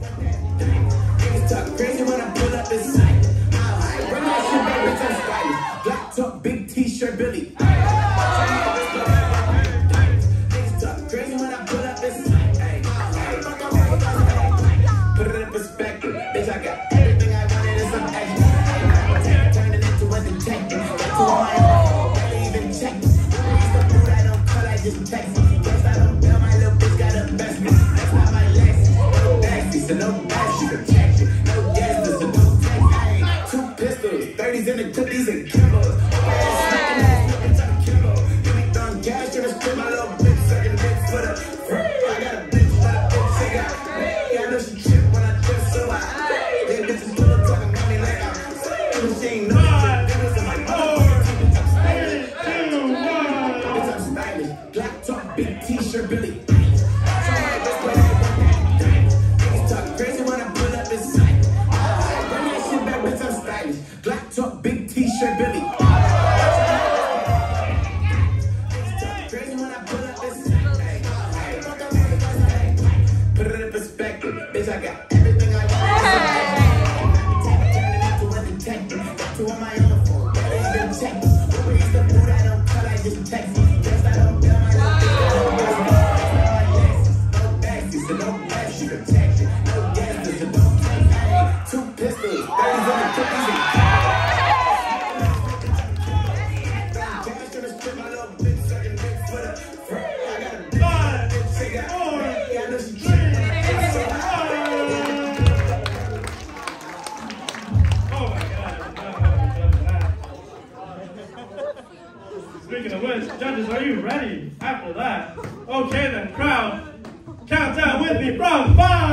Niggas talk crazy when I pull up in sight. Run that shit back, bitch, I'm stylish. Black top, big t-shirt, Billy. Niggas talk crazy when I pull up in sight. Put it in perspective, bitch, I got everything I wanted and some extra. Turn it into a detective. Got to on my own, barely even check. The food I don't call, I just text. Guess I don't tell my little bitch got a best. That's how my legs. No backseat, so no back, she protection. No gas, so no text. 2 pistols, 30s in the cookies and Kimball. You be throwing cash, trying to split my little bitch, sucking dick for the free. I got a bitch, but a bitch, she got me. I know she trip when I trip, so I yeah, bitches still talking about me like I'm she ain't know that bitch, I'm like, bitch, I'm stylish. Black top, big t-shirt, Billy. Niggas talk crazy when I pull up in sight. Run that shit back, bitch, I'm stylish. Black top, big t-shirt, Billy. Niggas talk crazy when I pull up in sight. Put it in perspective, bitch, I got everything I want. Turn it into a detective. Got 2 on my own phone, barely even check. Uber Eats the food I don't call, I just text. Guess I don't tell my little bitch. No backseat, so no back, she protection. No gas, so don't text. 2 pistols, 30s in the cookies and cash, trying to split my little bitch, sucking dick for the free. I got a bitch, she got me. I know she tripping. Speaking of which, judges, are you ready after that? Okay then, crowd, count down with me from 5.